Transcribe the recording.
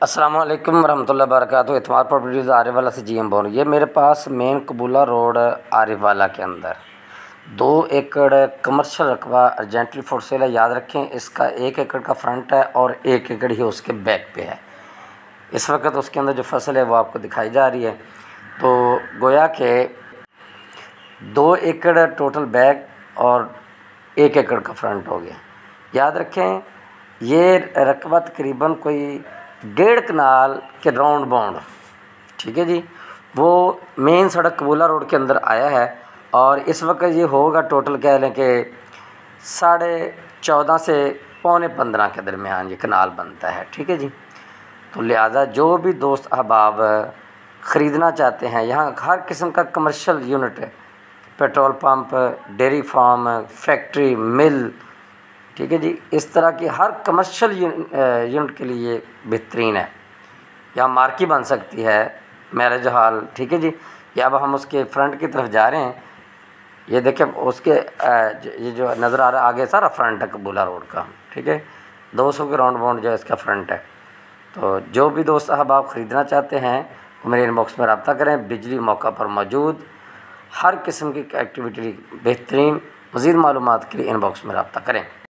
अस्सलाम वालेकुम रहमतुल्लाहि वबरकातुहू। इतमाद प्रॉपर्टीज़ आरिफ वाला से जीएम बोल। ये मेरे पास main Kabula road Arifwala के अंदर 2 एकड़ कमर्शियल रकबा अर्जेंटली फॉर सेल है। याद रखें, इसका 1 एकड़ का फ्रंट है और 1 एकड़ ही उसके बैक पे है। इस वक्त उसके अंदर जो फसल है वो आपको दिखाई जा रही है। तो गोया के 2 एकड़ टोटल बैक और 1 एकड़ का फ्रंट हो गया। याद रखें, ये रकबा तकरीबन कोई 1.5 कनाल के राउंड बाउंड, ठीक है जी, वो मेन सड़क कबूला रोड के अंदर आया है। और इस वक्त ये होगा टोटल कह लें कि 14.5 से 15.25 के दरमियान ये कनाल बनता है, ठीक है जी। तो लिहाजा जो भी दोस्त अहबाब ख़रीदना चाहते हैं, यहाँ हर किस्म का कमर्शियल यूनिट है, petrol pump, dairy farm, factory, mill, ठीक है जी, इस तरह की हर कमर्शियल यूनिट के लिए बेहतरीन है। यहाँ मार्की बन सकती है, मैरिज हॉल, ठीक है जी। या अब हम उसके फ्रंट की तरफ जा रहे हैं, ये देखें उसके ये जो नज़र आ रहा है आगे सारा फ्रंट है कबूला रोड का, ठीक है। 200 के राउंड बाउंड जो इसका फ्रंट है। तो जो भी दोस्त साहब आप ख़रीदना चाहते हैं वो मेरे इनबॉक्स में रब्ता करें। बिजली मौका पर मौजूद, हर किस्म की एक्टिविटी बेहतरीन। मज़ीद मालूमात के लिए इनबॉक्स में रब्ता करें।